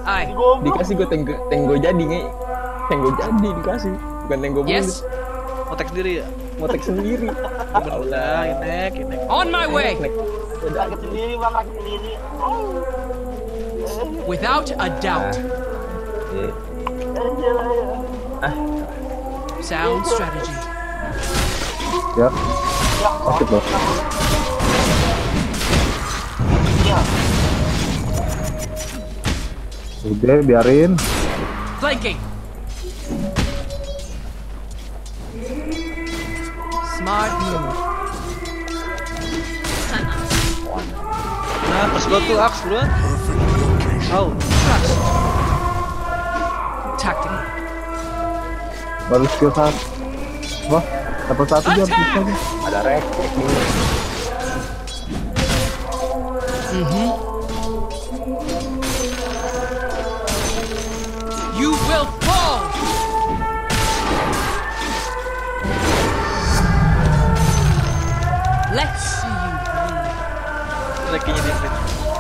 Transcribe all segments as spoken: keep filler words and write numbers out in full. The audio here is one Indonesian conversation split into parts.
Ay. Dikasih gue tenggo, tenggo jadi nih. Tenggo jadi dikasih. Bukan tenggo bulat. Yes. Motek sendiri ya? Motek sendiri. Allah, inek, inek. On my way. Rakit sendiri bang, rakit sendiri. Without a doubt. Ah. Sound strategy. Ya. Sakit loh. Udah biarin. Flanking. Smart move. Nah, pas gua tuh aks bro. Oh. Tactic. Baru skill satu. Wah, dapat satu jam bisa nih. Ada refleks nih. Mm-hmm. You will fall. Let's see you bleed. Lagi nyedipin.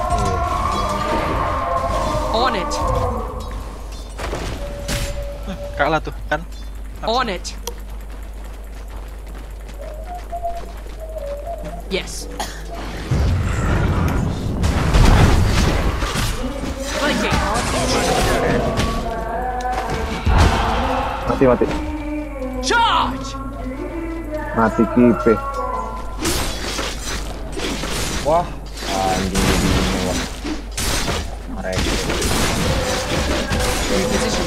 On it. Kalah tuh kan. On it. Yes. Flanking. Mati mati. Charge. Mati kipe. Wah, anjing begini wah. Mereka. Reposition.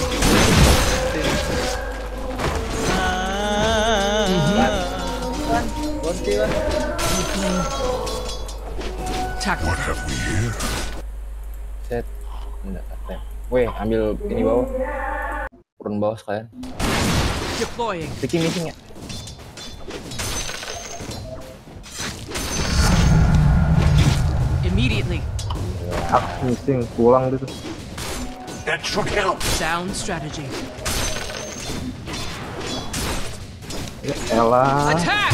Tactic. What have we here? Set. Enggak tap. Weh, ambil ini bawah. Turun bawah sekalian. Deploying. Bikin missing ya. Immediately. Aks missing, pulang gitu. That should help. Sound strategy. Ya elah. Attack!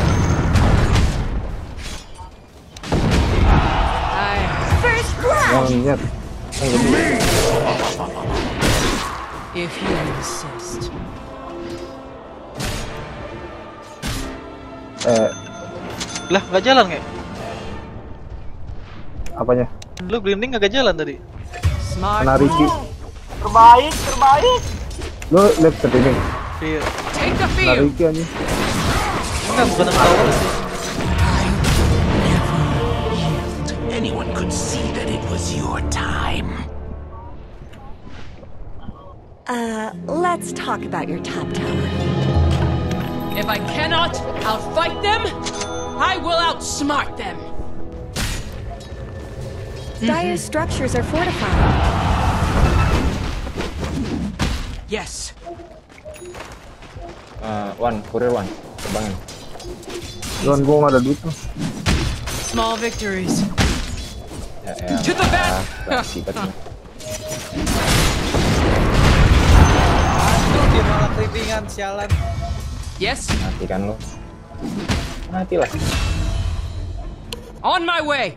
I First blood! Monyet. if you insist. Eh, Lah, nggak jalan nggak? apanya? Lu blinding nggak jalan tadi? Smart Kena Ricky. move. Terbaik, terbaik. Lu lihat ke sini. Iya. Take the Kena field. Ricky aja. Enggak, bukan yang tahu sih. Anyone could see that it was your time. Uh, let's talk about your top tower. If I cannot outfight them, I will outsmart them. Dire structures are fortified. Yes. Uh, one, kurir one. Terbangin. Luan gua nggak ada duit tuh. Small victories. Ya, ya. To the back. Ah, sikat nih. Aduh, dia malah creepingan, sialan. Yes. Mati kan lo. Matilah. On my way.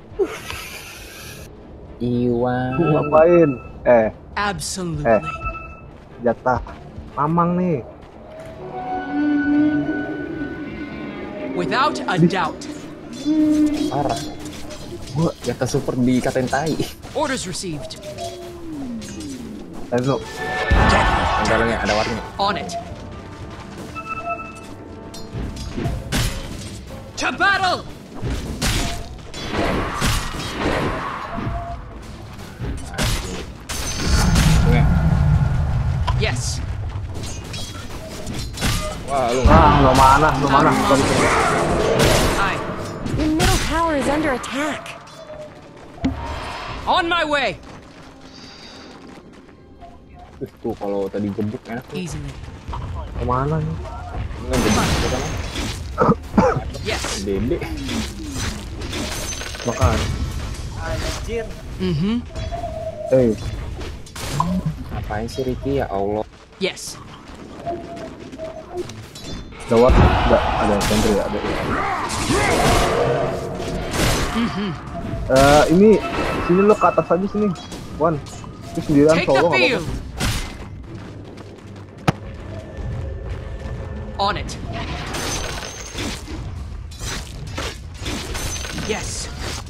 Iwan. Gua ngapain? Eh, Absolutely. Eh. jatah. Mamang nih. Without a doubt. Parah. Gua jatah super dikatain tai. Orders received. Eh, lu. Anggarannya ada warnanya. On it. To battle. Sungai. Yes. Wah, lu. Ah, lu mana? Lu mana? Sorry. I. Your middle tower is under attack. On my way. Tuh, tuh kalau tadi gebuk enak tuh. Easily. Lu mana nih? Nggak gebuk ke sana. Yes. Dede. Makan. Mm-hmm. Eh, Ngapain sih Ricky ya Allah? Yes. gawat enggak ada sentri ya, ada. Mm-hmm. Eh, ini sini lo ke atas aja sini. Wan. Itu sendirian Take the solo nggak field. apa-apa. On it. Yes.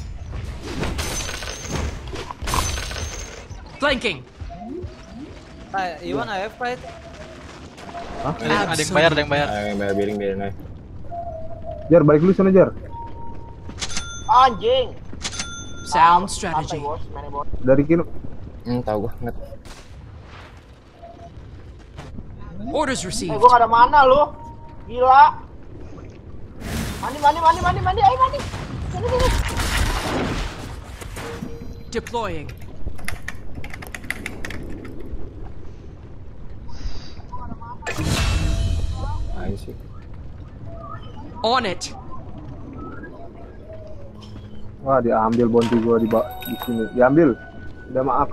Flanking. Ah, Iwan A F K itu. Hah? Ada ada yang bayar, ada yang bayar. Ayo bayar billing biarin aja. Jar, balik dulu sana Jar. Anjing. Sound Santai, strategy. bos, mainnya bos. Dari Kino. Hmm, tahu gua nget. Orders Eh, received. gua gak ada mana lu. Gila. Mandi, mandi, mandi, mandi, mandi, ayo mandi. Sini, sini. Deploying. Ayo sih. On it. Wah, diambil bounty gua di ba- di sini. Diambil. Udah maaf.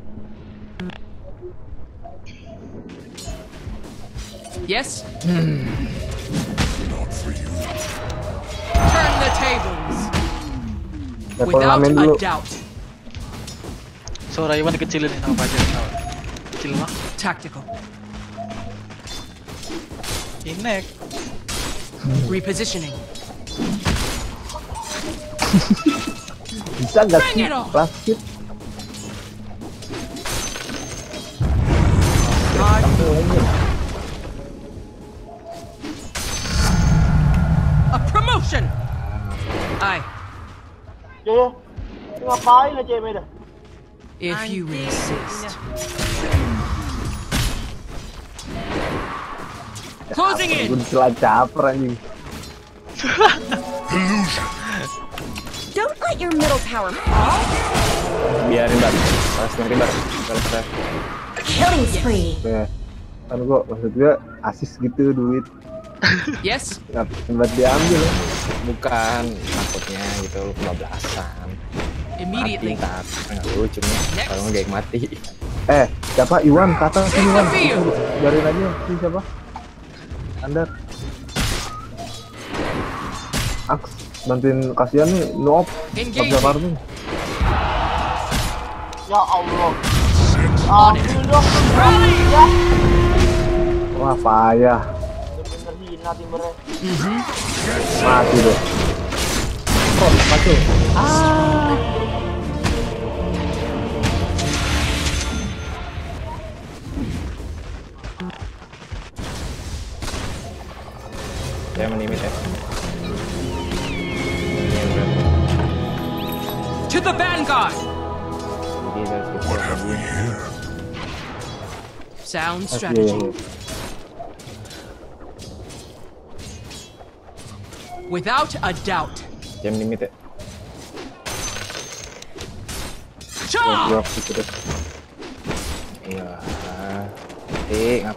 Yes? Turn the tables. Level Without ramen a dulu. doubt. Suara Iwan dikecilin nih sama Fajar. Kecil mah. Tactical. Inek. Repositioning. Bisa gak Bring sih? it on. Last hit. A promotion. Aye. Ya, ya. Ini ngapain aja ya, Meda? If you insist. Closing Gue in. dicela caper anjing. Don't let your middle tower fall. Biarin bar. Balas yang ribar. Balas balas. Killing spree. Ya. Kan gua maksud gua asis gitu duit. Yes. Ngapain buat diambil ya? Bukan takutnya gitu lu kebablasan. Immediately. Mati ntar. Enggak lucu nih. Kalau nggak mati. Eh, siapa? Iwan, kata sih Iwan. Tapi- Biarin aja sih siapa? Anda. Aks, bantuin kasihan nih, noob. Engaging. Tabrak kartu. Ya Allah. Ambil dong. Ya. Wah, payah. Bener-bener hina timbernya. Mati deh. Oh, mati. Saya menimit ya. To the vanguard. Jadi dari situ lagi. Sound Iya, strategy. iya. Without a doubt. Saya menimit ya. Cha! Drop gitu deh. Iya. Eh, ngap.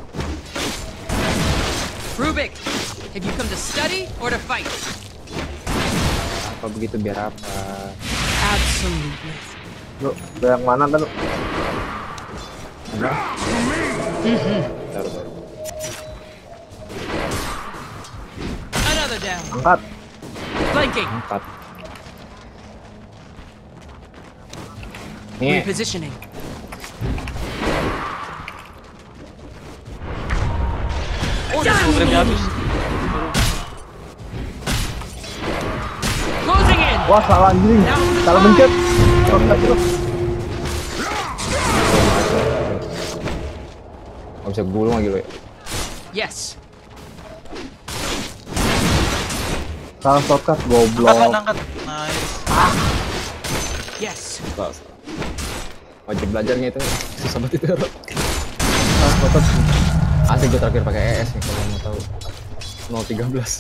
Rubik, have you come to study or to fight? Apa begitu biar apa? Absolutely. Lu, yang mana kan? Ada? Taruh, taruh. Another down. Angkat. Flanking. Empat. Nih, Repositioning. Programnya habis. Closing in. Wah, salah anjing. Salah mencet. Oh, enggak, bro. nggak bisa gulung lagi lo ya. Yes. Salah shortcut, Angkat, goblok. angkat. Nice. Yes. Salah, salah. Wajib belajarnya itu susah banget itu. Salah shortcut. Asik gue terakhir pakai E S nih kalau mau tahu. nol tiga belas.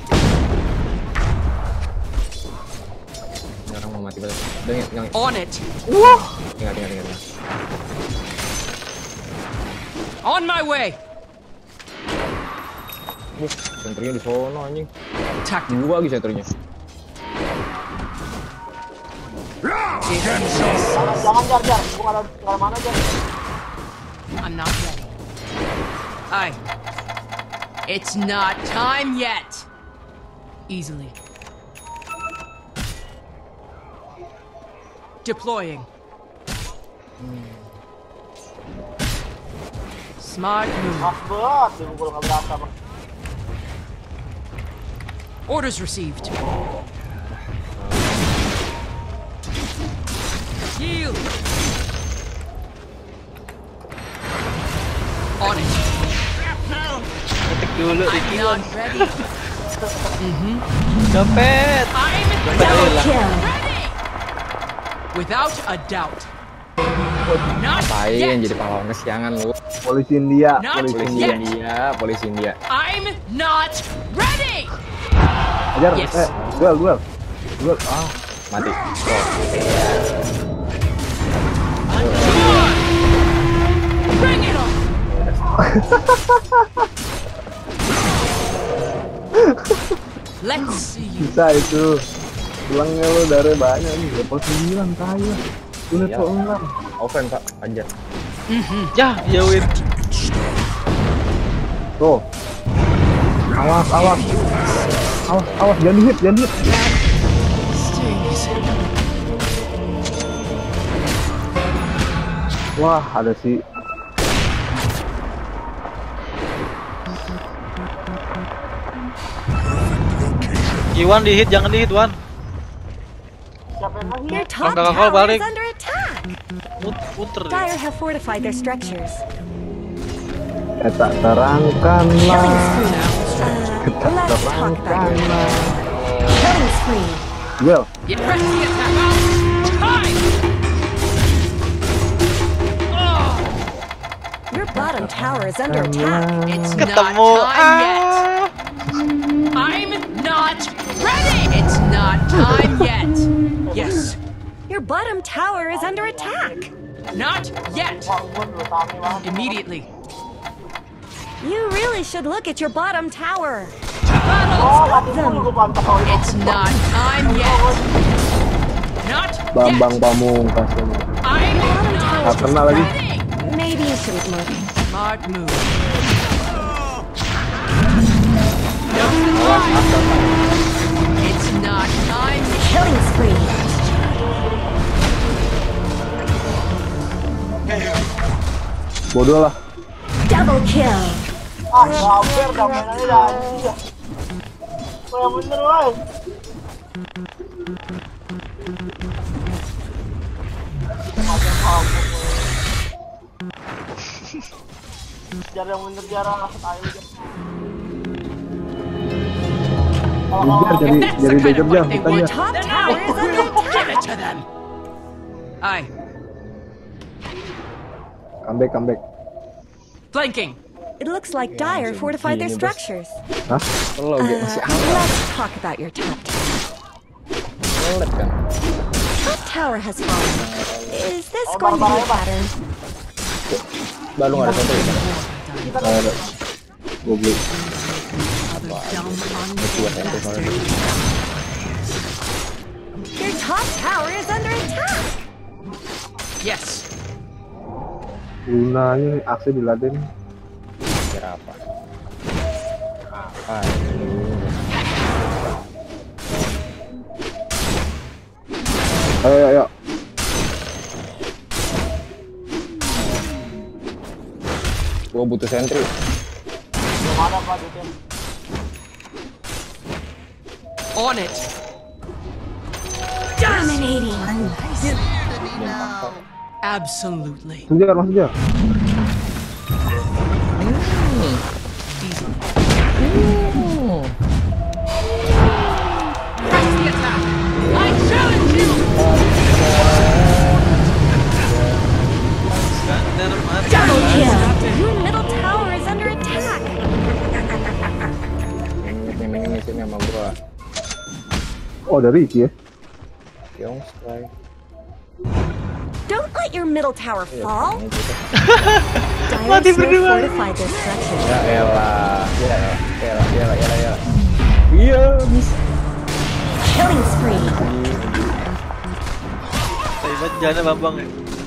Sekarang mau mati balik. Udah ingat, ingat. On it. Ingat, ingat, ingat. On my way. Wah, senternya di sono anjing. Tactical. Dua lagi senternya. Jangan, jangan jar jar. Gua nggak ada nggak ada mana jar. I'm not ready. Aye. It's not time yet. Easily. Deploying. Smart move. Pas banget, dipukul nggak berasa bang. Orders received. Yield. On it. Ketik dulu I'm Ricky. not ready. Dompet. I'm Double Hilang. kill. ready. Without a doubt. Not Ngapain yet. jadi pahlawan kesiangan lu? Polisi India, Not polisi Polisi India. yet. India, polisi India. I'm not ready. Ajar, Yes. eh, duel, duel. Duel, ah. Mati. Oh, Come on. Bring it on. Let's see you. Bisa itu. Pulangnya lu dari banyak nih, level sembilan kaya. Lu Iya. level enam. offense Pak, aja. Ya, ya win. Tuh. Awas, awas. Awas, awas, jangan hit, jangan hit. Stings. Wah, ada si Iwan di hit, jangan di hit Wan. Siapa yang lagi? Your top Kakak tower balik. is under attack. Mut puter Dire dia. have fortified their structures. eh, tak terangkanlah. Killing spree. Uh, let's talk about your Terangkanlah. killing spree. Duel. You press the attack out. Time. Oh, Your bottom tower is under attack. it's not Ketemu. time yet. Ah. I'm not ready. It's not time yet. Yes. Your bottom tower is under attack. Not yet. Wah, gua dulu tani banget. Immediately. You really should look at your bottom tower. Oh, mati dulu gua pantau. It's not time yet. Not Bambang yet. Pamungkas ini. I'm Tak not kena lagi. ready. Maybe you shouldn't look. Smart move. Don't lie. It's not time yet. Killing spree. Bodoh lah. Double kill. Ah, hampir dah mainannya dah anjing. Kau yang bener, woy. Macam apa, jar yang bener jarang lah, ayo jar. Kalau Biar jadi If that's jadi the kind backup of jam fight they kita want, ya. Top then tower I is under will give attack. it to them. Aye. Comeback, comeback. Flanking. It looks like Dire fortified their gini, Bos. structures. Hah? Lo Uh, masih awal, let's talk about your top tower. lelet kan? Top tower has fallen. Is this Oh, going to be a barang-barang apa? pattern? Baru nggak ada satu ya? Nggak ada. Gua beli. Buat ente soalnya. Your top tower is under attack. Yes. Gunanya nih, aksi diladen. Kira apa? Apa ini? Ayo, ayo, ayo. Gua butuh sentry. belum ada Pak duitnya. On it. Dominating. Absolutely. Sejar, mas sejar. Press the attack. I challenge you. Skander mati. Double kill. Your middle tower is under attack. Ini ini ini sini sama gua. Oh, dari Iki ya. Young strike. Don't let your middle tower fall. Ini juga. Dire still fortified their structures. Ya elah, ya elah, ya elah, ya elah, ya elah, ya elah. Iya, bisa. Killing spree. Tapi banget jalannya Bambang.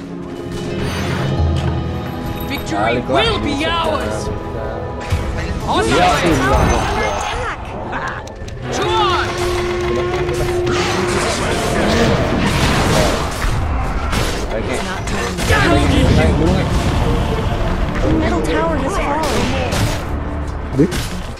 Victory Balik lah. will be ours. On my Iya, way. sudah. Under attack. Chuan. Oke, Dominating. naik dulu nih. The middle tower has fallen. Dih.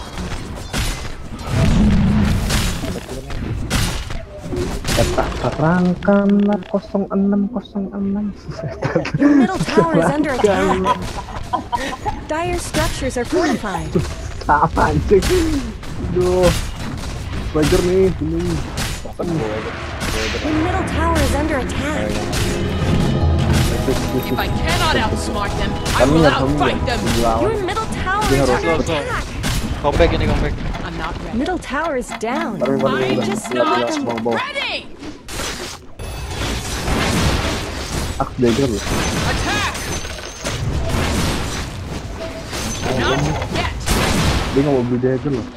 Petak terangkanlah nol enam nol enam. Your middle tower is under attack. Dire structures are fortified. Apa anjing? Duh. Wajar nih, ini. Your middle tower is under attack. If I cannot outsmart them, I will outfight them. Your middle tower is under attack. Comeback ini comeback. I'm not ready. Middle tower is down. I'm Just not not ready. Aku dagger loh. Attack. Not yet. Dia nggak mau beli dagger loh.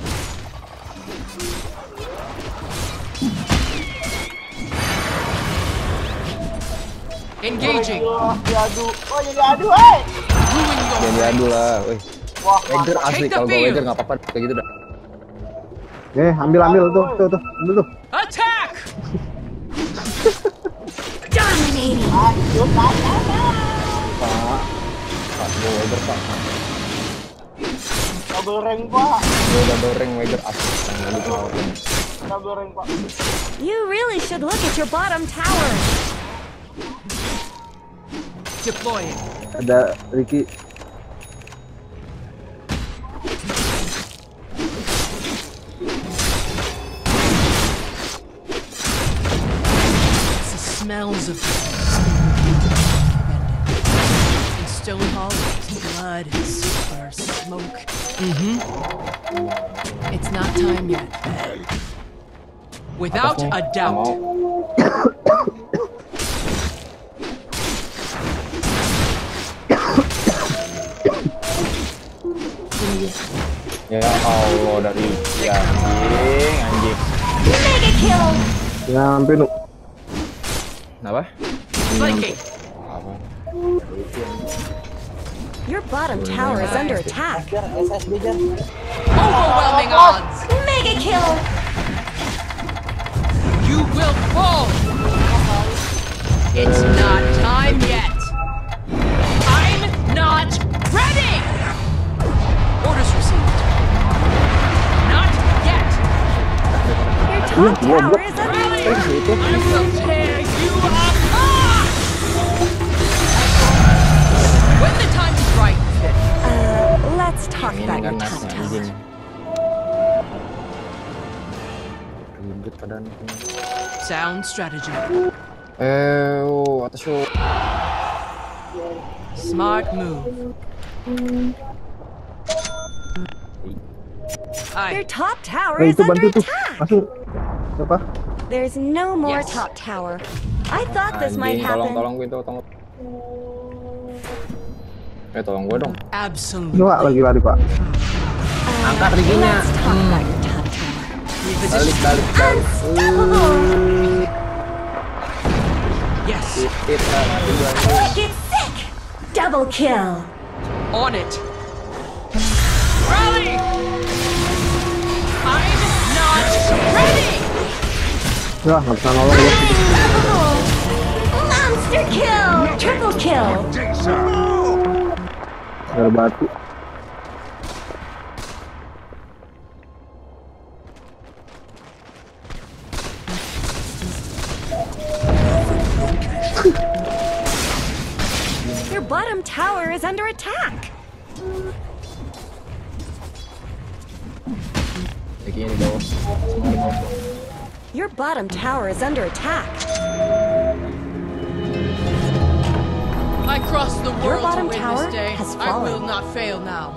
Engaging. Gila, diadu. Oh, jadi adu, hei. Ruin your Jangan diadu lah, weh. Wah, Wager mantap. asli, Take the kalau gue field. wager nggak apa-apa kayak gitu dah. Eh, ambil ambil tuh, tuh tuh, ambil tuh. Attack. dominating. Lanjut, lanjut. Pak, Pak, gue wager Pak. Double rank, Pak. Gue double rank wager asli, yang lebih tahu. Double rank, Pak. You really should look at your bottom tower. Deploying. Ada Ricky. It's the smells of in Stone Hollow, blood and sulfur, smoke. Mm-hmm. It's not time yet. Without a doubt. Ya Allah, dari ya, anjing, anjing. Mega kill. Nyampe nu. Kenapa? Flanking. Apa? Your bottom tower is under attack. Jar, S S D Jar. Overwhelming odds. Mega kill. You will fall. It's not time yet. I'm not ready. Orders received. Not yet. Your top tower is under Rally. attack. I will tear you apart. When the time is right. Uh, let's talk Ini about kan your top nasnya tower. anjing. Ribet padahal. Sound strategy. Eh, oh, atas show. Smart move. Your I top tower Eh, is itu under bantu tuh. attack. Masuk. Siapa? There's no more Yes. top tower. I thought this might Anjing, tolong, happen. tolong gue itu, tolong. Eh, tolong gue dong. absolutely. Coba lagi lari, Pak. Uh, Angkat Ricky-nya. Let's talk about your top tower. Balik, balik, balik. Unstoppable. Yes. Titit lah, mati gue. Get sick. Double kill. On it. Rally. I'm not ready. Ya, nggak bisa nolong ya. Unstoppable. Monster kill. Triple kill. Ada batu. Your bottom tower is under attack. Ricky ini bawah. Semua di bawah. Your bottom tower is under attack. I crossed the Your world to bottom win tower this day. has I will fallen. not fail now.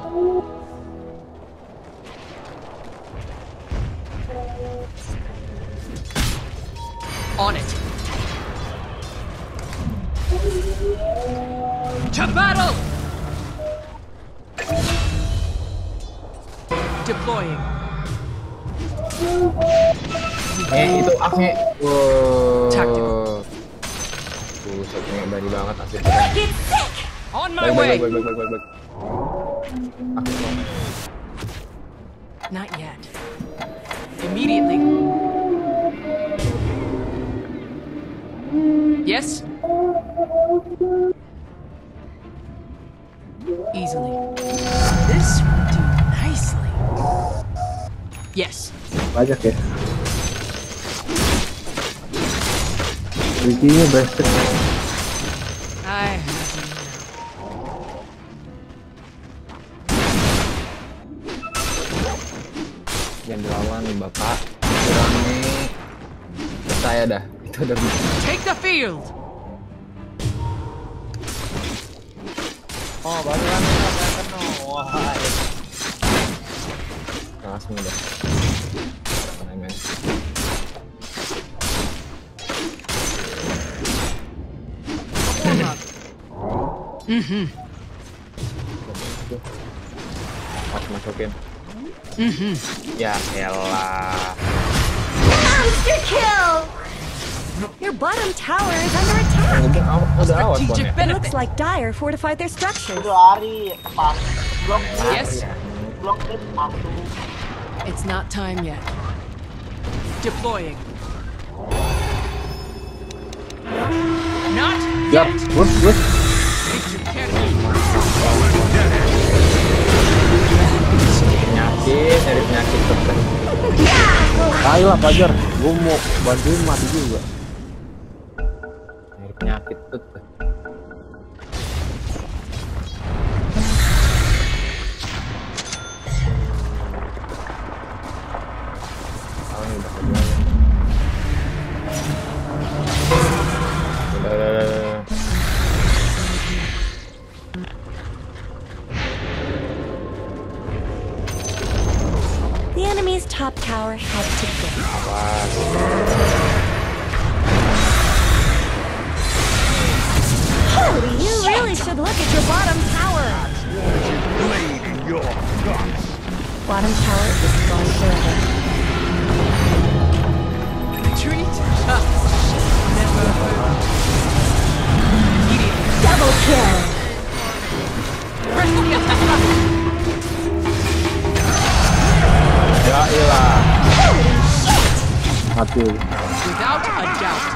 On it. To battle! Deploying. Eh, itu aknya. Wow. Tactical. Buset, ini berani banget asli. Get sick. On my Baik, way! baik, baik, baik, baik, baik, baik. Aku dong. Not yet. Immediately. Yes? Easily. This would do nicely. Yes. Banyak ya. Ricky-nya basic. I have Jangan dilawan bapak. Berani. Percaya dah. Itu udah bisa. take the field. Oh, baru kan kena. Wah. Langsung udah. Kena men. Mhm. Harus masukin. Mhm. Ya elah. Monster kill! Your bottom tower is under attack. Udah aw- udah awas Strategic ponnya. It looks benefit. like Dire fortified their structures. Udah hari pas blok Yes. blok itu satu. It's not time yet. Deploying. Not Siap, yet. bus, bus. Penyakit, dari penyakit tetep. Ayo lah Fajar, gue mau bantuin mati juga. Dari penyakit tetep. Oh, ini udah kejual. Udah, udah, udah, udah. The enemy's top tower had to go. Holy, you really should look at your bottom tower. Bottom tower is gone forever. Retreat. Ha. Never heard. Double kill. Ya ilah. Mati. Without a doubt.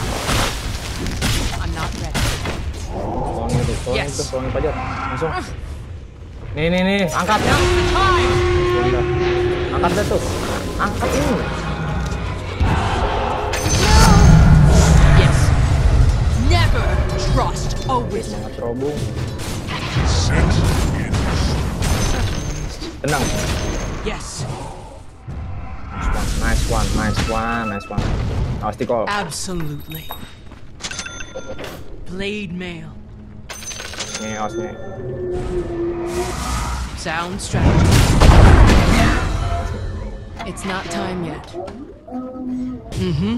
I'm not ready. Tolongin itu, tolongin Yes. itu, tolongin Fajar. Langsung. Nih, nih, nih, angkat. Now's the time. Angkat deh tuh. Angkat ini. Yes. Never trust a wizard. Semangat terobong. Tenang. Yes. Nice one, nice one, nice one. Awas di call. Absolutely. Blade mail. Nih, awas nih. Sound strategy. It's not time yet. Mm-hmm.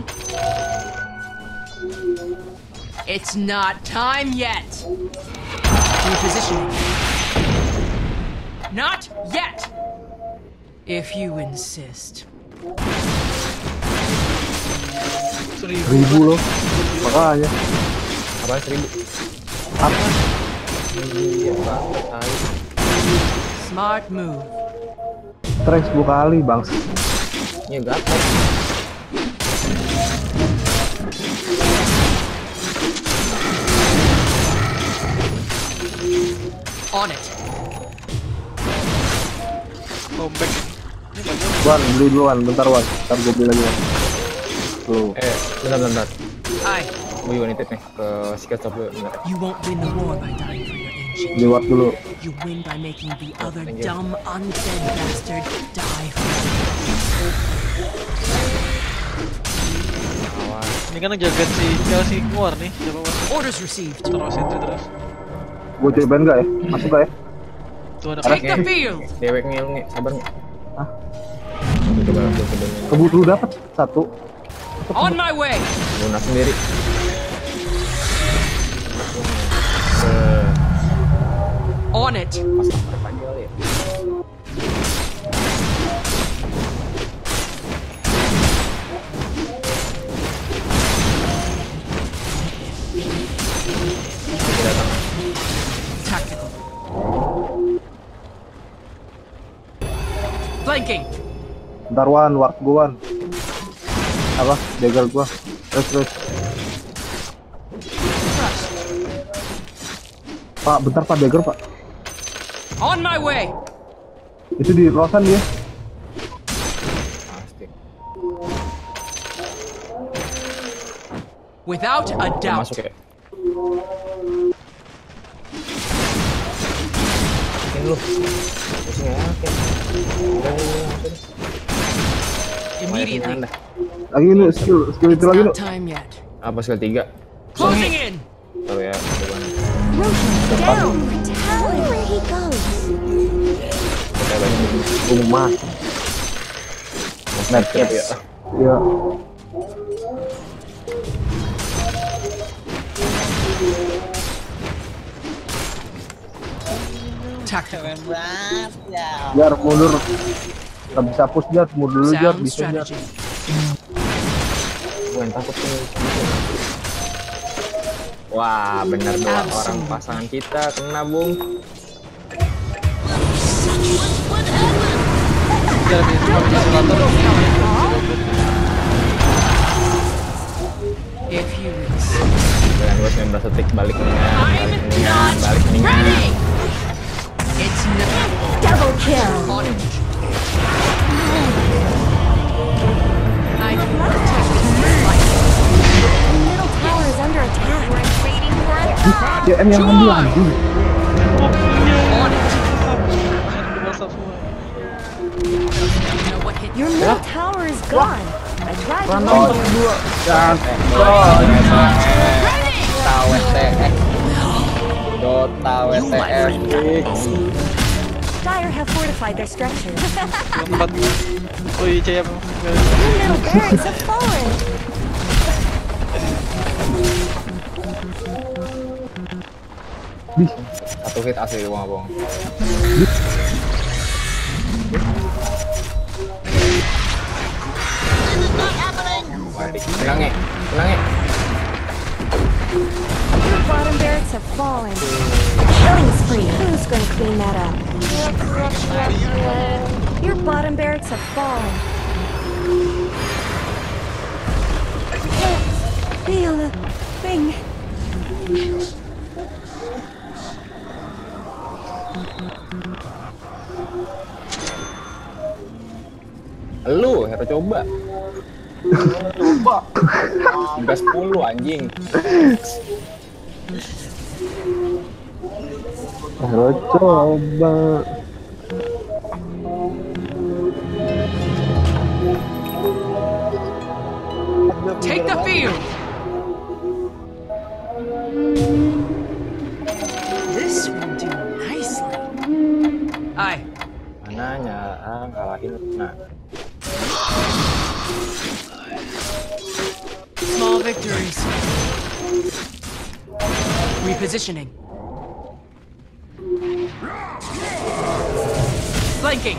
It's not time yet. Repositioning. Not yet. If you insist. Seribu. Ribu loh. Makanya. Apaan seribu? Apa? Iya, banget kali. Smart move. Strike sepuluh kali bang. Ini gatot. On it. Comeback. Ini bagus. Wan, beli duluan, bentar Wan. Ntar gue beli lagi Wan. Tuh. Eh, bentar, bentar. Aye. Gue juga nitip nih ke Secret Shop dulu, bentar. You won't win the war by dying for your ancient. Beli ward dulu. You win by making the other Thank you. dumb, unfed bastard die for you. Awas. Ini kan jaga si Chelsea keluar nih. Coba Wan. Orders received. Taruh sentry terus. Gue cobain gak ya? Masuk gak ya? Tuh ada Take the Oke. field. Dewek ngil nih, sabar nih. Hah? Gue coba, gue coba nih. Kebut lu dapet satu. On my way. Lunas sendiri. Se On it. pas sampai pagi kali ya. Dia datang. Tactical. Flanking. Bentar Wan, ward gue Wan. Apa? Dagger gua. Terus terus. Crush. Pak, bentar Pak, dagger Pak. On my way. Itu di Rosan dia. Pasti. Without a Udah doubt. masuk ya. Mungkin lu. Terus nggak yakin. Udah, udah, udah. Immediately. Anda. Lagi ini skill, skill itu It's lagi not lu. time yet. Apa skill tiga? Closing in. Tahu ya. Coba. Roshan's down. Brutality. Where he goes. Kita balik. Rumah. Snapchat ya. Iya. Tactical. Jar mundur. Gak bisa push Jar, mundur dulu Jar, Sound bisa Jar. strategy. Gue yang takut nih. Wah, benar dua orang pasangan kita kena, Bung. Jangan di simulator. If you miss. Dan gue sembilan belas detik balik mendingan, balik mendingan, balik mendingan. Ready. It's not Double kill. on. I can protect my The middle tower is under attack. We're waiting for a Ya M yang ambil anjing. on it. Basah semua. You know what hit Your middle tower is gone. I tried to Oh, warn you. dua. Jar. Dota W T F. Dota W T F. Dire have fortified their structures. Empat. Oh iya, C M. Your middle barracks have fallen. Satu hit asli gua nggak bohong. Balik. Tenang ya, tenang ya. Your bottom barracks have fallen. Killing spree. Who's gonna clean that up? Your bottom barracks have fallen. Feel the thing. Lu, Hero coba. Coba. Tiga sepuluh anjing. Hero coba. Take the field. This will do nicely. Aye. Mana nyarang kalahin nah. Small victories. Repositioning. Flanking.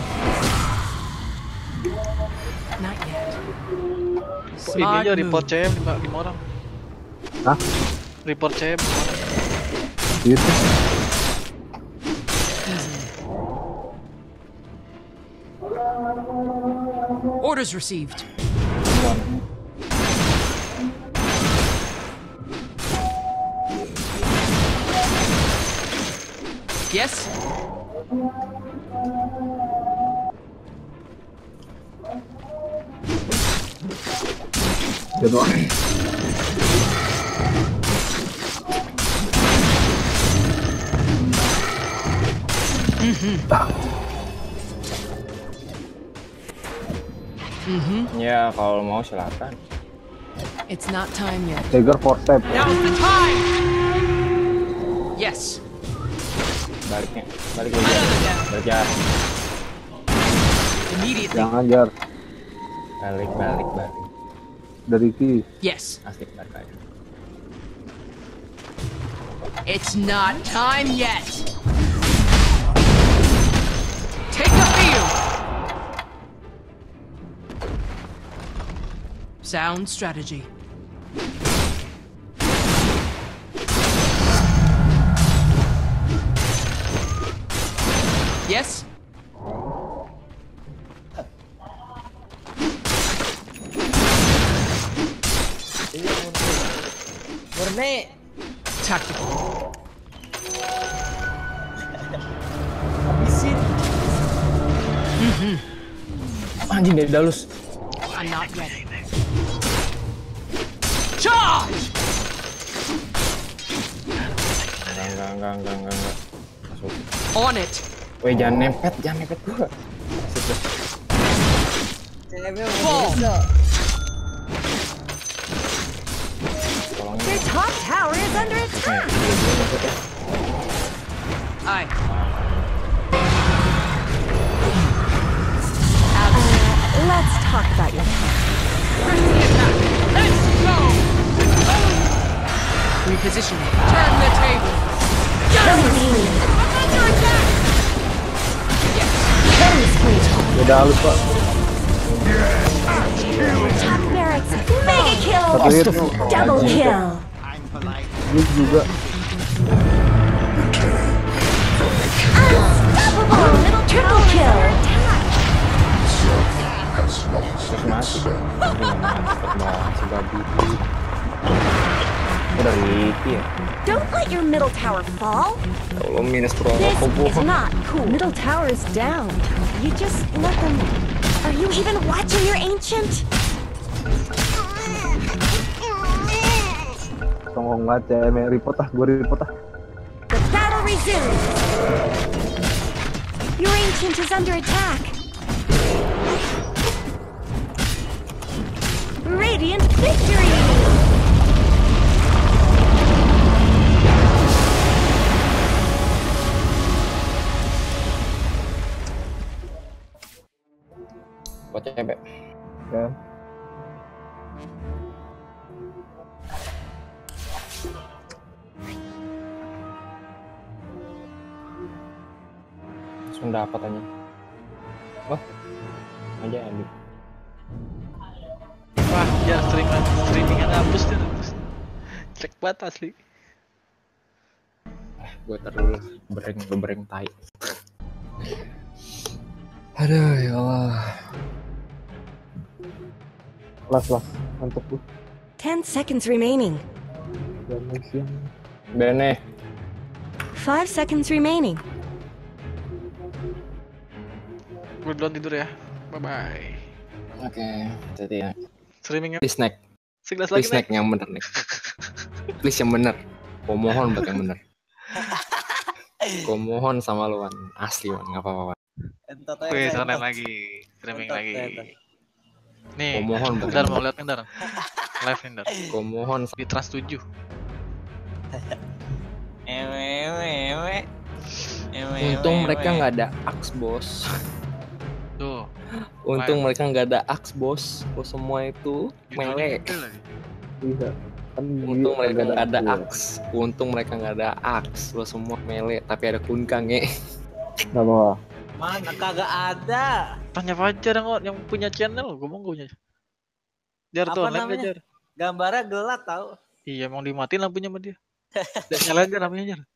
Not yet. Ini Smart aja report move. C M lima, lima orang. Hah? Report C M. Gitu. Orders received. Yes? Dia doang. Ya kalau mau silakan. It's not time yet. Dagger for step. Now's the time! Yes. Baliknya, balik lagi. Another down. Balik ya. Immediately. Jangan Jar. Balik, balik, balik. Dari Ki. Yes. Asik balik aja. It's not time yet. Take the field. Sound strategy. Yes? Murni. Tactical. anjing dari Dalus. I'm not ready. Charge! Enggak, enggak, enggak, enggak, enggak, enggak. Masuk. On it. Weh, jangan nempet, jangan nempet gua. Masuk dah. Fall. Tolongin. Your top tower is under attack. Aye. Uh, let's talk about your plan. Let's go. Repositioning. Turn the table. Under attack. Beda halus pak. Top barracks, mega kill, Satu hit. double kill. Gue juga. Unstoppable, little triple kill. Terus mati. Cepet banget si babi. Udah Ricky ya. Don't let your middle tower fall. Kalau minus pro This apa is not cool. Middle tower is down. You just let them. Are you even watching your ancient? Songong banget ya, emang report ah, gue report ah. The battle resumes. Your ancient is under attack. Radiant victory! buat cewek. Ya. Langsung dapat aja. Wah, aja ambil. Wah, ya streamingan streamingan hapus dia hapus. Cek banget asli. Ah, gue tar dulu bereng bereng tai. Aduh ya Allah. Las las, mantep tuh. Ten seconds remaining. Dan siang. Bene. Five seconds remaining. Gue duluan tidur ya. Bye bye. Oke, jadi ya. Streamingnya Please snack. segelas lagi Please snack yang bener nih. Please yang bener. Gue mohon buat yang bener. Gue mohon sama lu Wan. Asli Wan, nggak apa-apa Wan. Wih, sonen lagi, streaming lagi. Nih, Gua mohon, bentar mau lihat bentar. Live nih, bentar. Gue mohon. Di Trans tujuh. Untung mereka nggak ada aks bos. Tuh. Untung Live. mereka nggak ada aks bos. Lo semua itu mele. Iya. Kan Untung dia mereka nggak ada iya. aks. Untung mereka nggak ada aks. Lo semua mele. Tapi ada kunkang ya. Nggak apa. Mana kagak ada. Tanya Fajar yang, yang punya channel, gue mau punya. Jar tuh, Apa online namanya? Jar. Gambarnya gelap tau. Iya, emang dimatiin lampunya sama dia. Dan nyalain Jar lampunya Jar.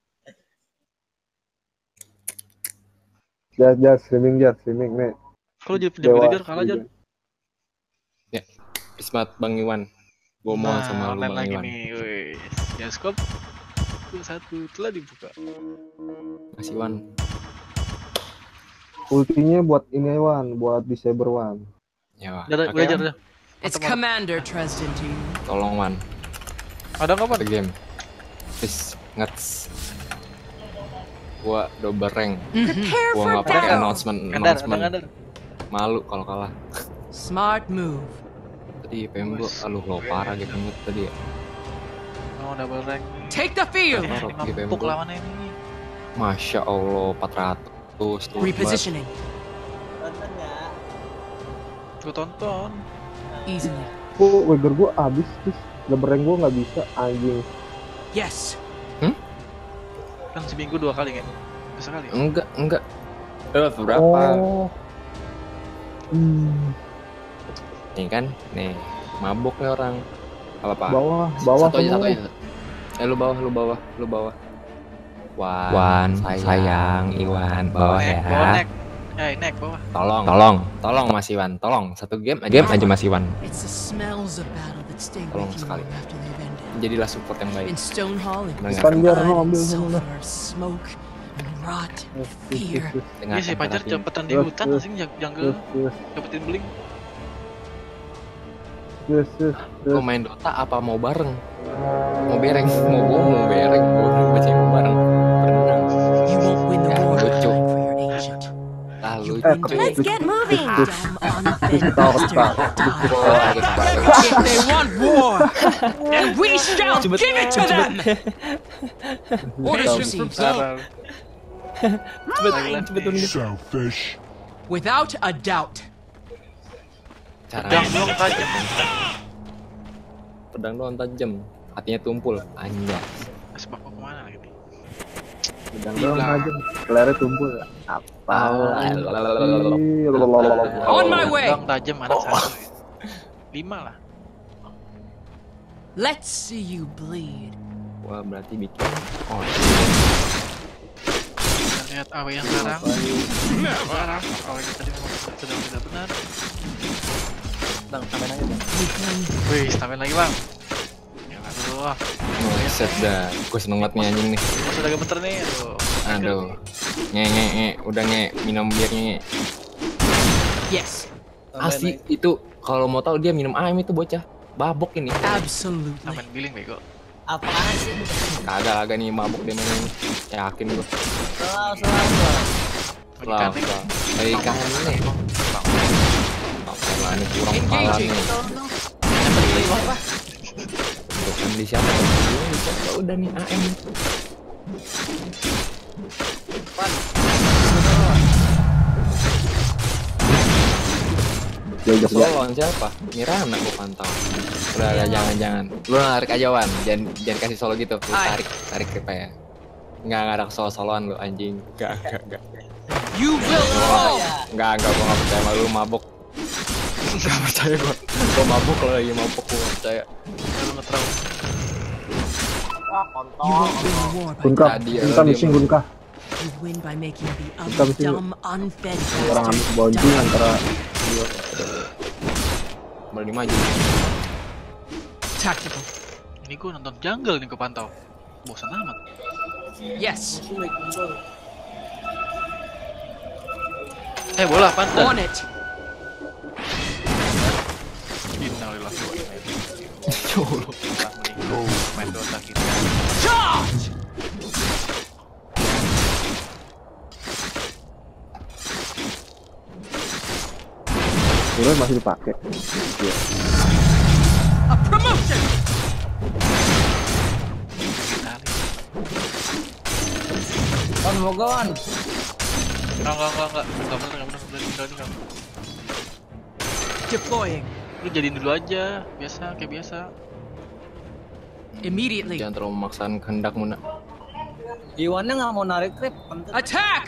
Jas jas streaming jas streaming nih. Kalau jadi penjaga Dewa, Jar kalah Jar. Ya, Bismat Bang Iwan. Gue mohon Nah, sama lu online Bang lagi Iwan. nih, wih. Jaskop satu telah dibuka. Masih Iwan. Ultinya buat ini Wan, buat disable Wan. Ya Wan. Jar, Oke, gue Jar, Wan. Jar. It's Mantap, mantap. Commander Dresden to you. Tolong Wan. Ada nggak Pan? The game. Please, ngets. Gua double rank. Prepare Gua for nggak pakai battle. announcement, Ngandar, ada announcement. ngandar. Malu kalau kalah. Smart move. Tadi P M gua, aduh lo parah gitu banget tadi ya. Oh, double rank. Take the field. Parah di P M Empuk gua. lawannya ini. Masya Allah, empat ratus tuh. Repositioning. Tonton ya. Gue tonton. Easily. Kok Weger gua abis terus lebereng gua nggak bisa anjing. Yes. Kan seminggu dua kali kan? Bisa kali. Enggak, enggak. Eh, berapa? Oh. Hmm. Nih kan, nih mabuk nih orang. Apa apa? Bawah, bawah Satu aja, semua. satu aja. Eh lu bawah, lu bawah, lu bawah. Wan, Wan, sayang, sayang, Iwan, bawah Nek, ya. bawah nek. Eh, nek bawah. Tolong, tolong, tolong Mas Iwan, tolong satu game aja, game aja Mas Iwan. It's the smells of battle that stay Tolong with you sekali. long after they've ended. Jadilah support yang baik. In Stone Hall, it was Benar. Kan biar blood no and ambil semua. sulfur, smoke, and rot in fear. Iya sih Pajar cepetan di hutan asing jungle dapetin bling. Terus, terus, terus. Mau main Dota apa mau bareng? Mau bereng, mau gua mau bereng, gua baca mau bareng. Berenang. You won't win the Ya, war lucu. time for your ancient. Ah, You lucu. win Let's to get moving. dumb, unfed Ketawa, bastard ketawa. die. Oh, gitu, Pak. If they want war, then we shall give it to them. Orders received. Selfish. Without a doubt. Caranya Pedang dong tajam. pedang doang tajam, hatinya tumpul. Anjay. Asbak mau kemana lagi nih? Pedang doang aja. Kelernya tumpul. Apa? On my way. Pedang tajam anak satu. Lima lah. Let's see you bleed. Wah, berarti bikin. Oh, Kita lihat A W yang sekarang. Sekarang A W yang tadi memang sedang tidak benar. Bang, tambahin aja bang. Wih, tambahin lagi bang. Ya nggak dulu lah. set dah. Gue seneng banget nih anjing nih. Pas udah gemeter nih, aduh. Aduh. Nge nge nge, udah nge, minum bir nge. Yes, Asli itu kalau mau tahu dia minum A M itu bocah. Babok ini. absolutely. Tambahin billing bego. Apaan sih? Kagak kagak nih mabuk dia main. Yakin gue. Selalu, selalu. Lah, lagi kangen nih. Lah ini kurang pala nih. Bukan di siapa tuh? Udah nih A M. Jajak ya. Lawan siapa? Mirana gua pantau. Udah udah, jangan jangan. Lu narik aja Wan, jangan jangan kasih solo gitu. Lu tarik tarik kripa ya. Enggak enggak ada solo-soloan lu anjing. Enggak enggak enggak. You will fall. Enggak enggak gua enggak percaya sama lu mabok. Enggak percaya gua. Gua mabok kalau lagi mabok gua enggak percaya. Lu ngetrau. Ah, You kontol. won't win the war by Gunka, Tadi ya, Gunka dia missing mau- Gunka. you win by making the Kita other mesti- dumb, unfed Orang ambil bastard bouncing die. antara Kembali maju. Tactical. Ini gua nonton jungle nih gua pantau. Bosan amat. Yes, Eh bola pantau. on it. Innalillahi wa inna ilaihi raji'un. Colo. Telah meninggal main Dota kita. Charge! Turun masih dipakai. Iya. A promotion. On, mau go on. Enggak enggak enggak enggak. Enggak bener enggak bener. Udah tinggal tinggal. Deploying Lu jadiin dulu aja, biasa kayak biasa. immediately. Jangan terlalu memaksakan kehendakmu nak. Iwannya nggak mau narik trip. Attack!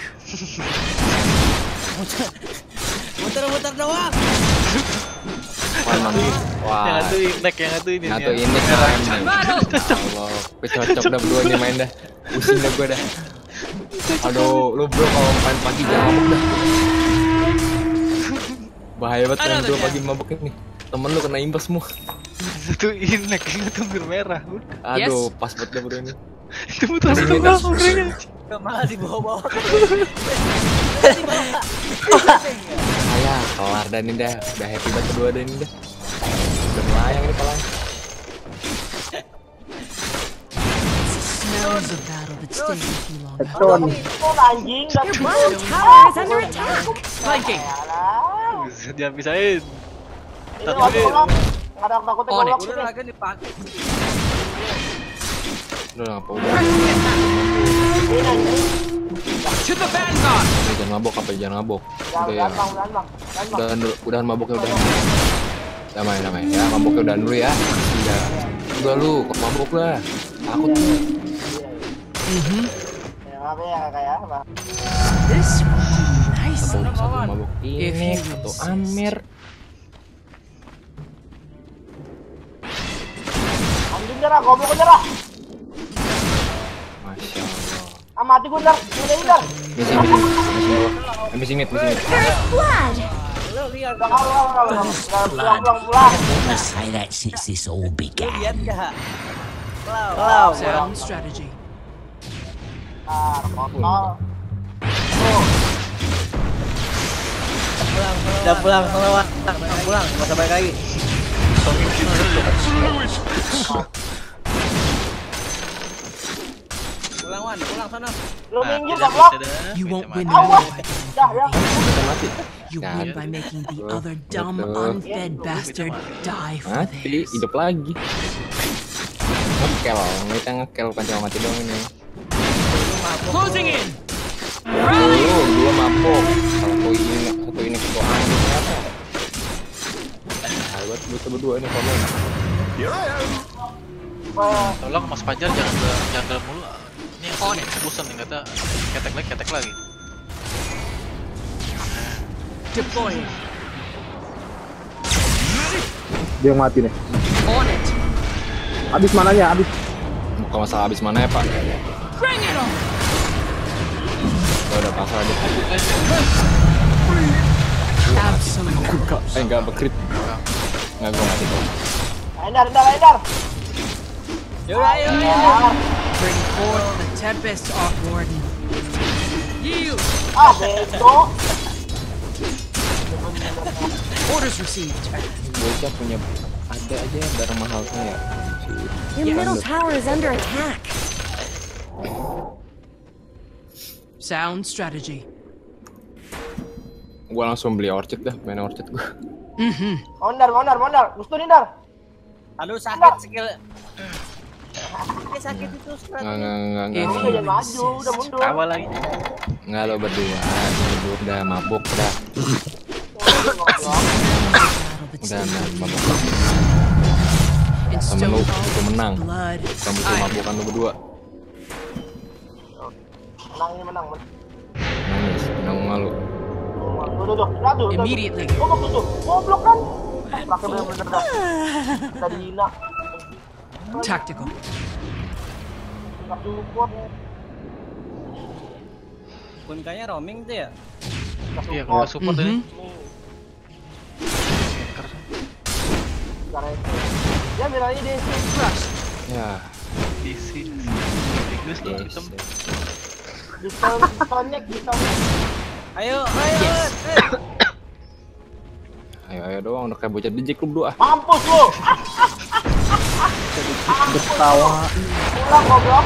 Muter-muter doang. Wah, Yang wah. satu inek, yang satu ini. Satu nih. ini keren nih. Allah, gue cocok dah berdua nih main dah. Pusing dah gue dah. Aduh, lu bro kalau main pagi jangan mabuk dah. Bahaya banget main bro pagi mabuk ini. Temen lu kena imbas semua. Satu inek, yang satu bir merah. Udah. Aduh, Yes. pas banget dah bro ini. Itu muter muter doang ngobrolnya. Malah dibawa-bawa. Ayah, kelar dah nih dah. Udah happy banget berdua dah ini dah. Udah melayang nih palanya. Smells of battle that stays with you long. Headshot. Itu anjing, nggak Your bisa. bottom tower is under attack. Flanking. Alah. Bisa dihabisain. Ini waktu kalau nggak ada takutnya On it. kalau lagi dipakai. Udah ngapa udah. To the vanguard. Udah, jangan mabok apa jangan mabok. Udah ya. Jangan bang, jangan bang, jangan bang. Udahan dulu, udahan maboknya udah. Damai damai ya, maboknya udahan dulu ya. Udah. Udah lu, kok mabok lah. Takut. Mm-hmm. Ya apa ya kayak apa? This will be nice. Satu, satu mabok If ini, you satu insist. Amir. Anjing nyerah, goblok nyerah. Masya Allah. Ah mati gue ntar, udah udah. Missing, missing, missing, missing it, missing it. First blood. Udah kalau kalau kalau pulang pulang pulang. The silence since this all began. Wow. Sound strategy. Bentar, kontol. Tuh. Pulang, udah pulang, pulang, pulang, pulang, nggak usah balik lagi. Pulang Wan, pulang sana. Lu minggir goblok. You won't win the Awas. war by Dah, ya. You win by making the other dumb, unfed bastard die for Mati, this. hidup lagi. Ngekel, kita ngekel bukan cuma mati doang ini. Closing in. Oh, gua mabok. Satu ini, satu ini ketuaan apa? Buat buat berdua ini komen. Tolong Mas Fajar jangan jangan mulu. Ini yang bosan nih kata ketek lagi ketek lagi. Deploy. Dia yang mati nih. On it. Habis mananya? Habis. Bukan masalah habis mana ya Pak? Bring it on. Gua udah pasal aja. Absolutely. Eh enggak berkrit. Enggak gua mati kok. Endar, endar, endar. Yaudah, ayo, ayo. Bring forth the tempest, Ark Warden. Yield. Ah, bego. Orders received. Bocah punya ada aja barang mahal saya. Your middle tower is under attack. Sound strategy. Gua langsung beli orchid dah, main orchid gua. Mhm. Mondar, mondar, mondar. Gusturin dar. Aduh sakit skill. Sakit sakit itu Enggak enggak enggak enggak. Udah jangan maju, udah mundur. Awal lagi. Enggak lo berdua, berdua udah mabuk udah. Udah nah, mabuk. In Sama lu, Stonehall, itu menang. blood. Kamu tuh mabukan lu berdua. Menang ini menang. Nangis, menang malu. Tuh, tuh, tuh. Lihat tuh. Immediately. Goblok tuh, tuh. Goblok kan. Pakai bener-bener dah. Tadi hina. Tactical. Enggak support. Kunkanya roaming tuh ya. Iya, kalau support ini. Ya miranya di Crush. Ya, Isi. Inggris tuh yes. hitam. di connect di Ayo, ayo. Yes. Ayo ayo doang udah kayak bocah D J klub dua. Mampus lu. Ketawa. Pulang goblok.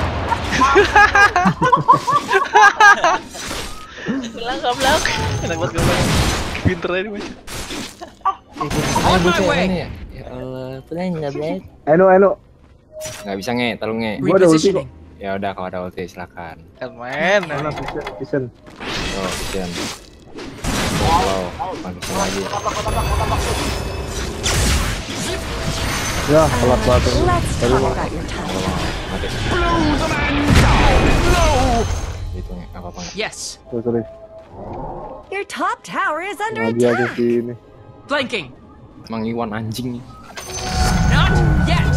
Pulang goblok. Enak banget goblok. Pinter aja bocah. Ayo bocah ini ya. Ya Allah, pulang enggak boleh. Eno, Eno. Enggak bisa nge, tolong nge. Gua ada ulti kok. Repositioning. Ya udah kalau ada ulti silakan. Main. Mana vision? Vision. Oh, vision. Wow, langsung lagi. Ya, telat banget. Let's talk about your time. Mati. Itu nge, apa apa. Yes. Sorry, sorry. Your top tower is under Nah, dia aja attack. sini. Flanking. Emang Iwan anjing nih. Not yet.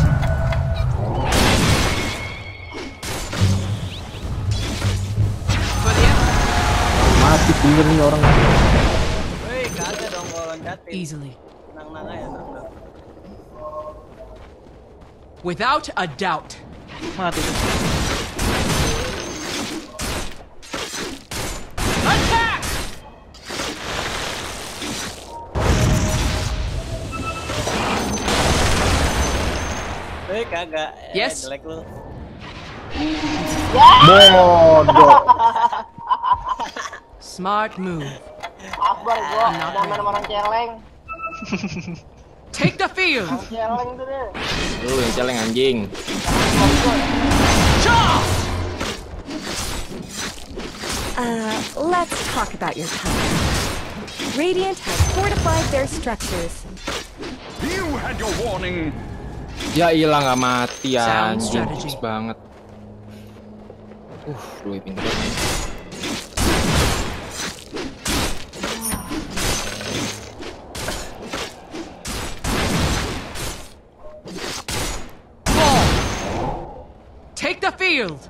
For the end. Mati bener nih orang. Woi, kagak dong kalau loncatin. Easily. Tenang-tenang aja, tenang. Without a doubt. Mati tuh. Attack! Woi, kagak. Eh, Yes. jelek lu. Bodoh. Smart move. Akbar gua udah main sama orang celeng. Take the field. Orang celeng tuh deh. Lu yang celeng anjing. Charge! Uh, let's talk about your tower. Radiant has fortified their structures. You had your warning. Ya ilah nggak mati Sound anjing. strategy. Fix banget. Uh, lu pinter banget. Take the field.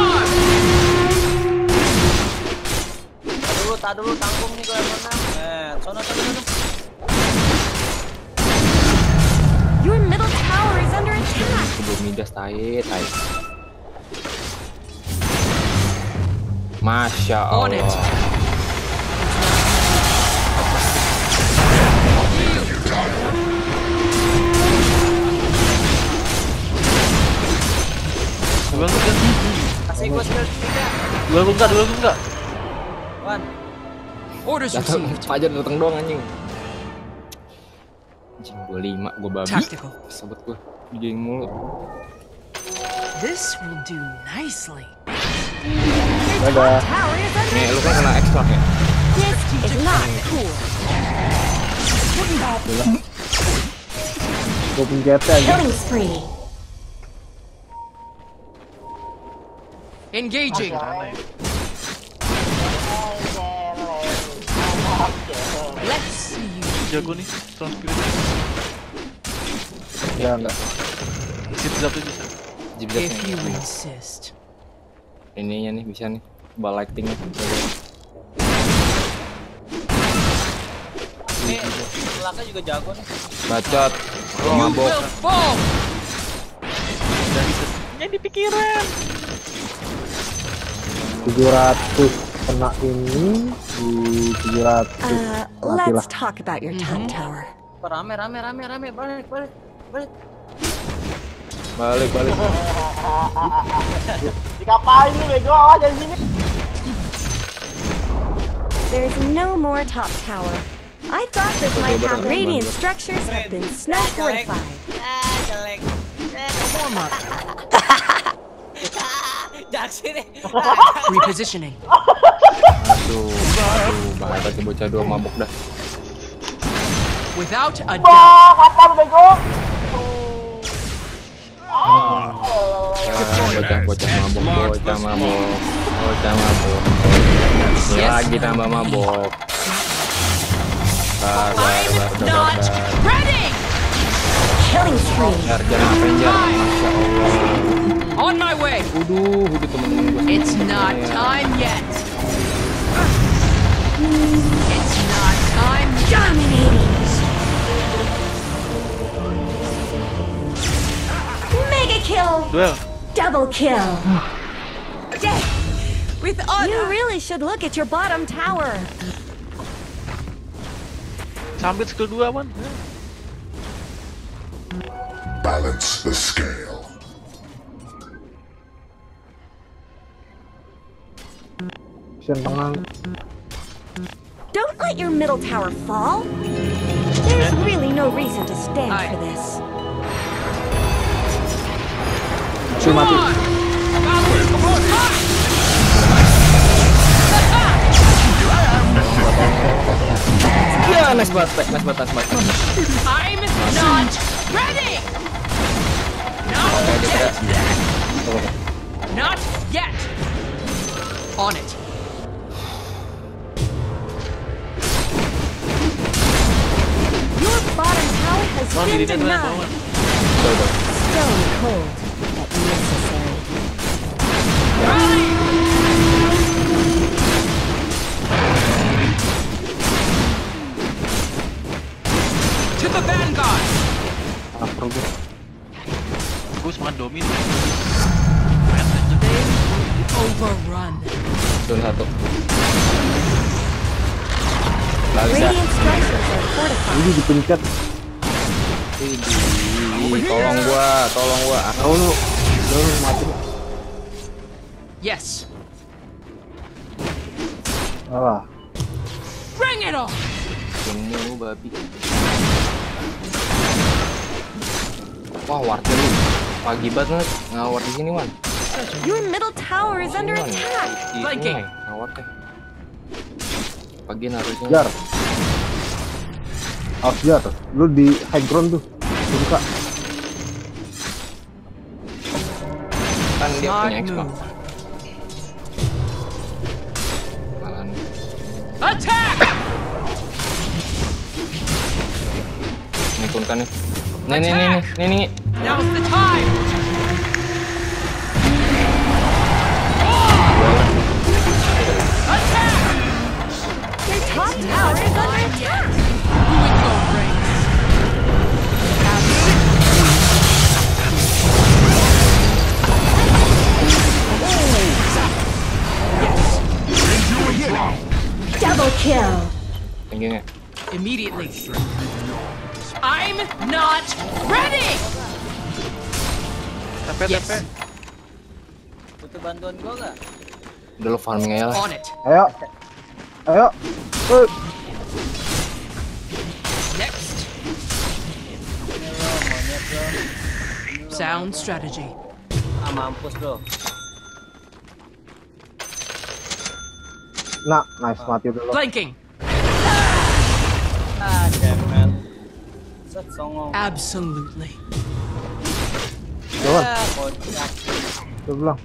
Tak dulu, tak dulu, tanggung nih gue yang menang. Eh, Judas tai, tai. Masya Allah. Duel enggak? Kasih gua skill tiga. Duel enggak? Duel enggak? Wan. Orders Datang received. Fajar datang doang anjing. Anjing gua lima, gua babi. Tactical. Sobat gua digeng mulu. This will do nicely. Dadah. Tower is under Nih lu kan kena extra ya. This is not cool. Gue pencet aja. Killing spree. Engaging. Let's see you. Jago nih, transpiran. Enggak, enggak. Zip zap tuh bisa. Jibdat If you nih. insist. Ininya nih bisa nih. Ball lightingnya. Ini belakang juga jago nih. Bacot. Lu You mabok. will fall. Dari jadi pikiran. tujuh ratus kena ini di tujuh ratus. Uh, Matilah. let's talk about your top tower. Rame rame rame rame balik balik balik. Balik balik. Dikapain lu bego, awas dari sini. There's no more top tower. I thought this might have radiant structures have been snow fortified. Ah, jelek. Warm up. Jangan sini. Repositioning. Aduh, aduh, bahaya tuh bocah dua mabuk dah. Without a doubt. Wah, kapan lu bego? Ah, bocah bocah mabuk, bocah mabuk, bocah mabuk. Ini lagi tambah mabuk. Bar, bar, bar, bar, Not bar. ready. Killing spree. Jar, jar, Avenger, masya Allah. On my way. Uduh, uduh temen-temen gue. It's not time yet. It's not time yet. Dominating. Mega kill. Duel. Double kill. With You honor. really should look at your bottom tower. Sambil skill dua, Wan. Balance the scale. Sen tengah. Don't let your middle tower fall. There's really no reason to stand Aye. for this. Si mati. Ya, nice banget, nice banget, nice banget. I'm not ready. Not yet. Not yet. On it. Your bottom tower has Wan, been dirinya keren, denied. Wan. Stone cold, but necessary. To the vanguard. Lapar gue. Gue semangat domin. Overrun. Turun satu. Lagi dah. Radiant structures are fortified. Ini dipencet. Ih, tolong gua, tolong gua. Tahu lu. Lu mati. Yes. Alah. Bring it on. Tunggu babi. Wah, warga lu. Pagi banget ngawar di sini, Wan. Your middle tower is under Wan. attack. Di Flanking. sungai, ngawar teh. Pagi harusnya. Jar. Awas Jar. Lu di high ground tuh. Buka. Kan dia Smart punya Xbox. move. Malah nih. Attack. Ini pun kan nih. Nih nih nih nih nih nih. Now's the time. Attack. Your top tower is under attack. Who would go reigns? immediately. I'm not ready. Tepe Yes. tepe. Butuh bantuan gua nggak? Udah lo farming aja lah. On it. Ayo. Ayo. Eh. Next. Sound strategy. Ah mampus bro. Nah, nice mati dulu. Flanking. Ah cemen. Set songong. Absolutely. Jalan. Ah kocak. Tuh bilang.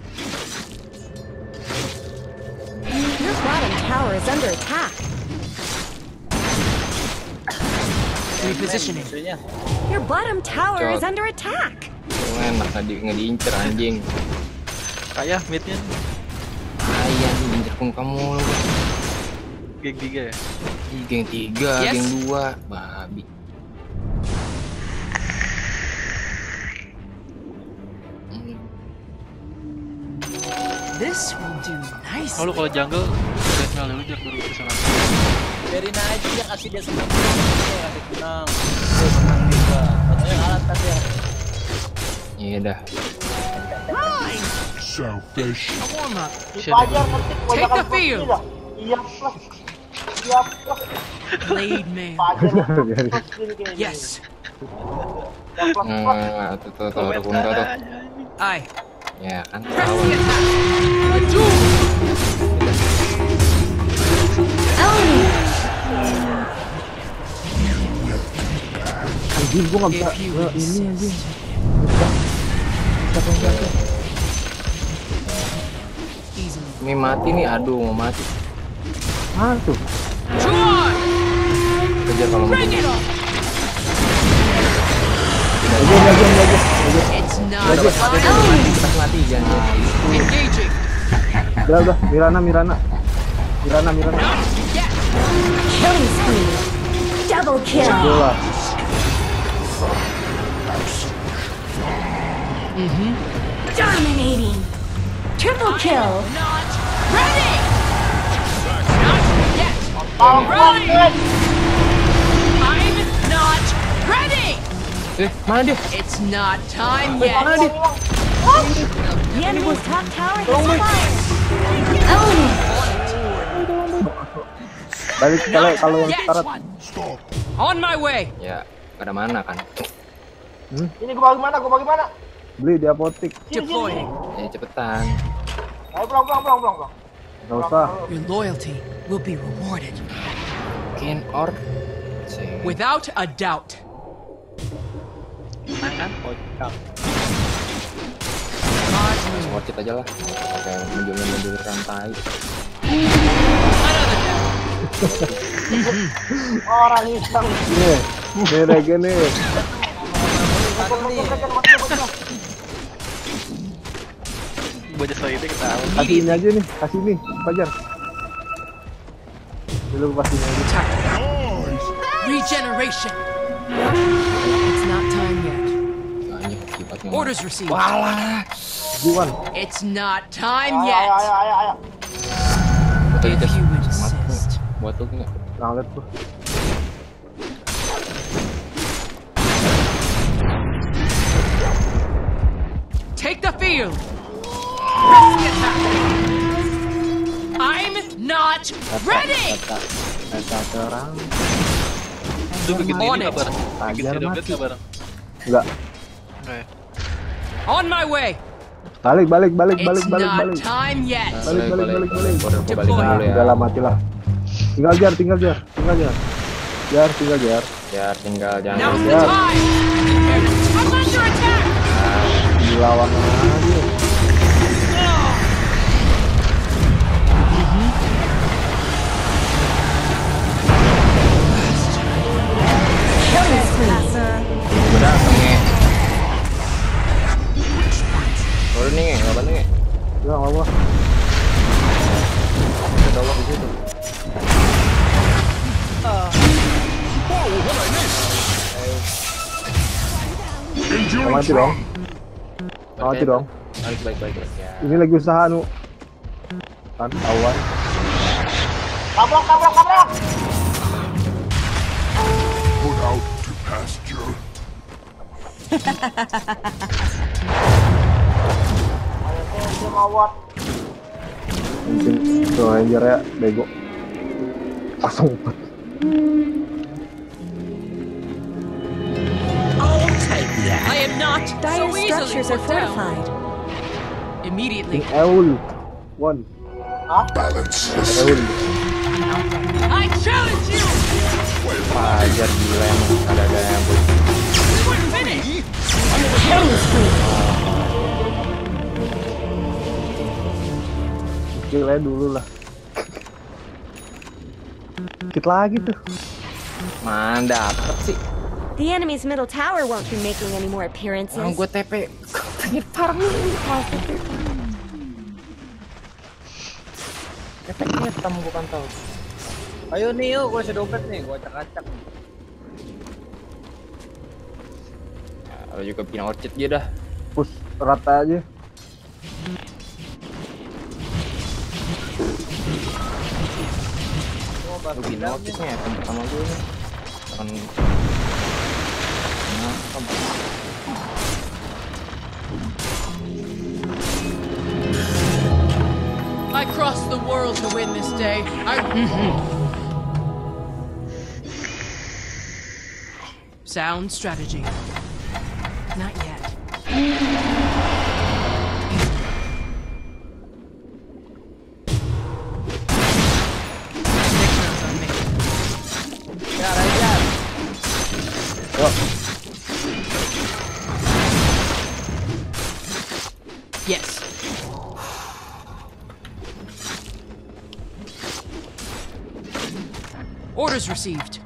Your bottom tower is under attack. Repositioning. Musuhnya. Your bottom tower is Cok. under attack. Enak nggak di nggak diincer anjing. Kayak midnya Ayam diincer pun kamu lu. geng tiga ya. Ih, geng tiga, Yes. geng dua, babi. Hmm. This will do nice. Oh, lu kalau jungle udah kenal dulu jak baru bisa langsung. Biarin aja dia kasih dia senang. Dia kasih senang. Dia senang juga. Katanya kalah tadi ya. Iya dah. Selfish. A warm up. Si Fajar ngetik Take the kebanyakan field. putih dah. Iya plus. Iya plus. Blade man. Fajar Biarin. plus gini kayaknya. Yes. Yang plus plus. Nah, tuh tuh tuh ada punta tuh. I. Ya kan. Pressing attack. A duel. Anjing gua nggak bisa. If you Eh, ini anjing. insist. Easily. Ini mati nih, aduh mau mati. Ah tuh. Joy. Kejar kalau mau. Bring it on. Lagi lagi lagi. It's not Udah dapat mati, time. mati, kita mati jangan. Engaging. Udah udah. Mirana Mirana. Mirana Mirana. Not yet. Killing spree. Double kill. Bola. Dominating. Triple kill. Not ready. Not yet. Tahu Right. banget. I'm not ready. Eh, mana dia? It's not time Mana yet. dia? The enemy's top tower has fallen. Element. Balik kalau kalau yang Yet. syarat. On my way. Ya, pada mana kan? Ini gua bagaimana? Gua bagaimana? Beli di apotek. Deploying. Ya cepetan. Ayo pulang pulang pulang pulang. pulang. Gak usah. Your loyalty will be rewarded. Ken or Cing. Without a doubt. Menang kan? Kocak. Worth it aja lah. Kayak menjual-menjual rantai. Another death. Orang iseng. Nih, nih regen nih. Masuk masuk masuk masuk masuk. Bocah soal itu kita Kasih ini aja nih, kasih ini, Fajar. Dulu kasih ini aja. Attack. Regeneration. It's not time yet. Anjing kibatnya. Orders received. Walah. Juan. It's not time Ayo ayo yet. ayo ayo. ayo. Betul If itu. you insist. Buat tuh enggak? Nah, lihat tuh. Take the field. Pressing attack. I'm not ready. Kata, kata terang. Lu bikin On ini it. nggak bareng? Bikin Fajar si dompet mati. nggak bareng? Enggak. Enggak ya? On my way. Balik, balik, balik, It's balik, balik, not balik. time yet. Balik, balik, balik, balik. Order gua balik Deploy. dulu ya. Udah lah, mati lah. Tinggal jar, tinggal jar, tinggal jar. Jar, tinggal jar. Ya tinggal jangan. Now's the Yeah. time. I'm under attack. Dilawan aja. Killing spree. Gua dateng nge. Baru nih nge, nggak bantu nge. Ya, nggak apa. Ada Allah di situ. Mati dong. Mati dong. Balik balik balik balik ya. Ini lagi usaha nu. Kan tahuan. Tabrak tabrak tabrak. Ayo mawat. Mungkin tuh Ranger ya, bego. Pasang empat. I am not Dire so easily structures are put down. fortified. Immediately. Eul. One. Hah? Eul. I challenge you. Wajar gila emang ada-ada yang We weren't finished. Killnya dulu lah. Dikit lagi tuh. mana dapet sih. The enemy's middle tower won't be making any more appearances. Orang gue T P. Nyetar nih. Efeknya hitam gue pantau. Ayo nih yuk, gue kasih dompet nih, gue acak-acak. Lo juga bikin orchid dia dah. Push rata aja. Lu bikin orchidnya ya, pertama gue nih. Kan... Nah, I crossed the world to win this day. I... Sound strategy. Not yet. Pictures on me. Jar, ayo jar. Yo. Yes. Orders received.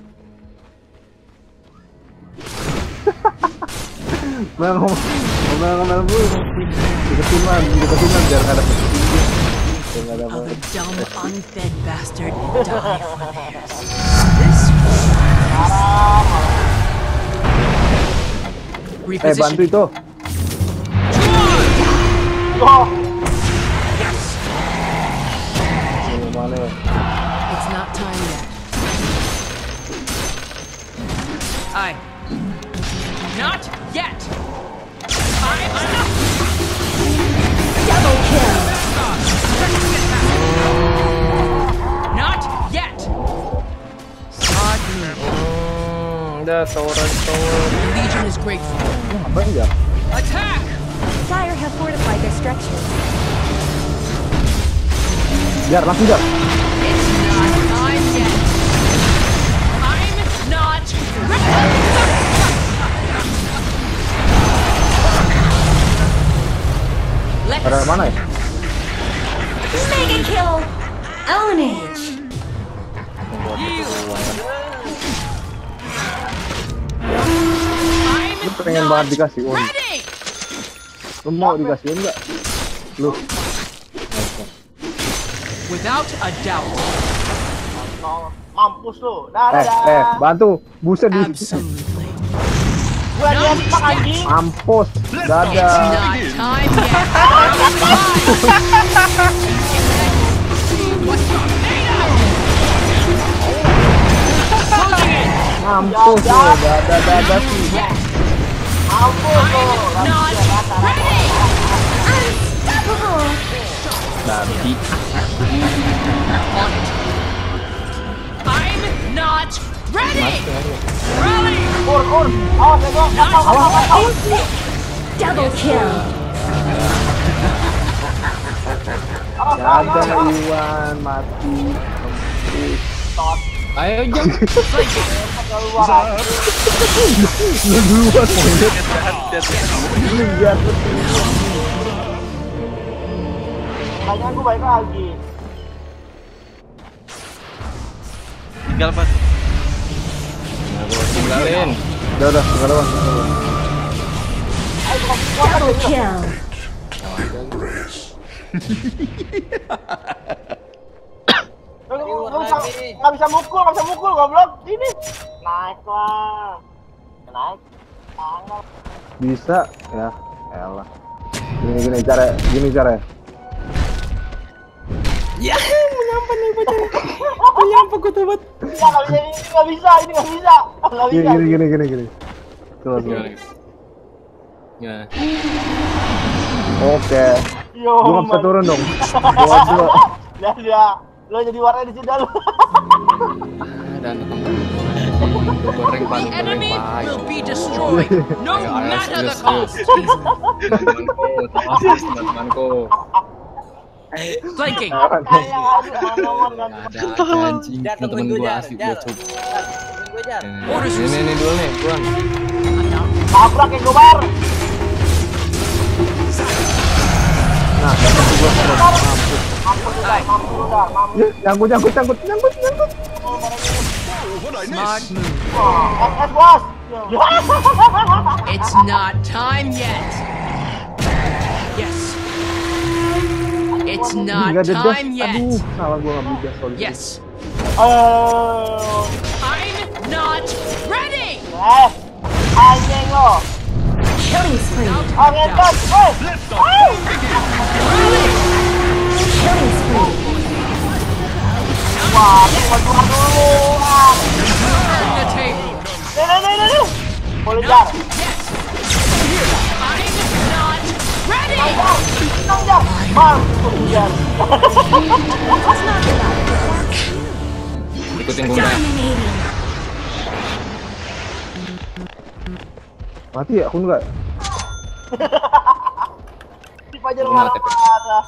Ngomel ngomel ngomel bu. Deketin man, deketin man biar nggak ada petunjuk. Nggak ada Oh, apa. the dumb, unfed bastard die for this. This Eh bantu reposition. itu. Oh, Ini mana ya? It's not time yet. I. Not yet. I'm enough. Double kill. Not yet. Sod me. Hmm, udah tower tower. The Legion is grateful. Ngapain ya? Attack! Dire have fortified their structures. Jar langsung jar. It's not time yet. I'm not ready. Let's Ada mana ya? Mega kill. Ownage. I'm Lu pengen banget dikasih on. ready. Lu mau dikasih on nggak? Lu. Without a doubt. mampus lu. Dah, Eh dah, eh dah. bantu. Buset di. Absolutely. Gua lihat pak anjing. Mampus. It's Dadah. not time yet. What's up? Mampus lu. Dadah dadah sih. Mampus lu. I'm not ready. Unstoppable. Babi. On it. I'm not ready. Rally. Ur, ur. Awas ya gua. Awas, awas, awas. Double kill. Awas, awas, Dadah awas. Iwan mati. Ayo jam. Keluar. Lu duluan monyet. Lu lihat lu. Kayaknya gua balik lagi. Tinggal pas. Nah, gue tinggalin. Udah udah enggak ada. Ayo gua kuat Double aja. kill. Lu nggak bisa nggak bisa mukul, nggak bisa mukul, goblok. Ini naik lah. Naik. Tanggal. Bisa ya. Elah. Gini gini cara gini cara. Ya, menyampan nih pacar. Menyampan gue tobat. Ya nggak bisa, ini nggak bisa, ini nggak bisa, nggak Gini bisa. gini gini gini gini. Tuh tuh. Gimana? Ya. Oke. Yo, Gua nggak bisa man. turun dong. Gua dulu. Ya dia, lo jadi warna di sini lu. Dan goreng pan, goreng Enemy pan. will be destroyed, no Ayo, ayo, matter the serius, cost. Teman-temanku, teman teman-temanku. Flanking. Kayak aduh mana mon kan. Ada ada anjing, Jar, temen temen gua gue Jar, asik Jar. gua coba. Jar, temen gue Jar. Ini ini dulu nih, pulang. Tabrak kayak gobar. Nah, dapat gua terus. Mampus udah, mampus udah, mampus. Ya, nyangkut, nyangkut, nyangkut, nyangkut, nyangkut. Smart move. Oh, S S bos. It's not time yet. Yes. It's not Nggak ada dash. time yet. Aduh, salah gua nggak beli dash. Sorry. Yes. Oh, I'm not ready. eh, anjing lo. Killing spree. Angin tos, eh. Killing spree. Wah, gua keluar dulu. Ah. Turn the table. Nih, nih, nih, nih. Boleh jar. Yes. I'm not ready. Jar, tenang jar. Mampus jar. It's not about it, that's you. Ikutin gua. Dominating. Mati ya, aku enggak. Si Fajar Gua mati. marah-marah.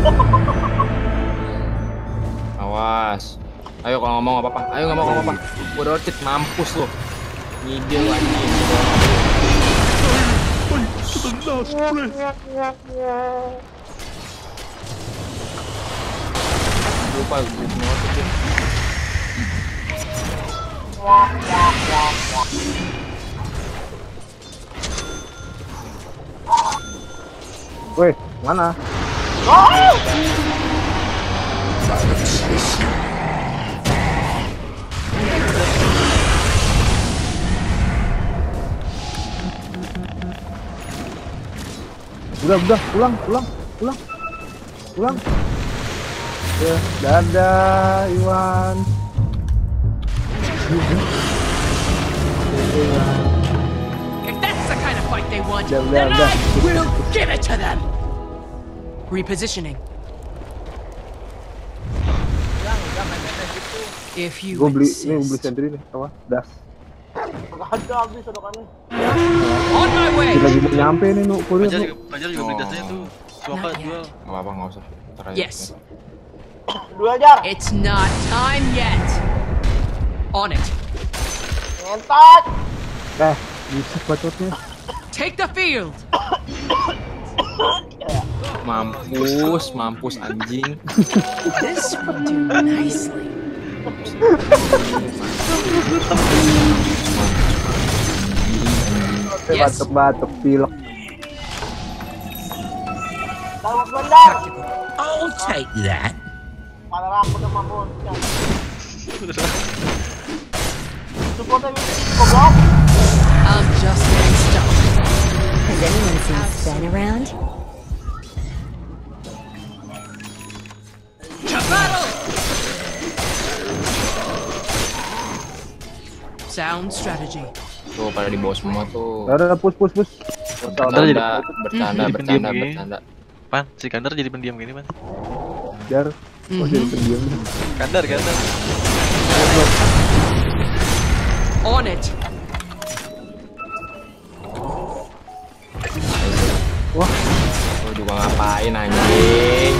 Awas. Ayo kalau ngomong apa-apa. Ayo nggak mau ngomong apa. Gua rotit mampus lu. Ngide lu anjing. Lupa gue mau rotit. Weh, mana? Udah, udah, pulang, pulang, pulang, pulang. Ya, dadah, Iwan. If that's the kind of fight they want, Udah, udah, then udah. I will give it to them. Repositioning. If you Gue beli, ini gue beli insist. sentry nih, apa? Das. Gak ada habis sodokannya. On my way. Lagi mau nyampe nih, nu, kuliah, Fajar nu. juga, Fajar juga beli dasnya tuh. Suaka Not jual. yet. Nggak apa-apa nggak usah. Ntar aja. Yes. Dua jar. It's not time yet. On it. Ngentot. Eh, bisa bacotnya. Take the field. Mampus, mampus anjing. This will do nicely. Yes. Batuk-batuk, pilek. Tahu benar. I'll take that. Parah aku udah mampu. Supportnya goblok. I'm just getting started. Has anyone seen Sven around? To battle! Sound strategy. Tuh pada di bawah semua tuh. Udah, udah, push, push, push. Ntar jadi- Bercanda, bercanda, jadi pendiam bercanda, gini. bercanda. Pan, si Kandar jadi pendiam gini, Pan. Jar, oh jadi pendiam. Kandar, Kandar. On it. Wah, Lu juga ngapain anjing?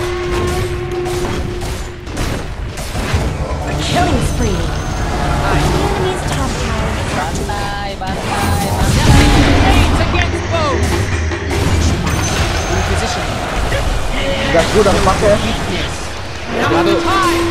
Killing spree. The enemy's top tower. Bantai, bantai, bantai. Aids against foes. Repositioning. gas gue udah kepake ya. Now the time.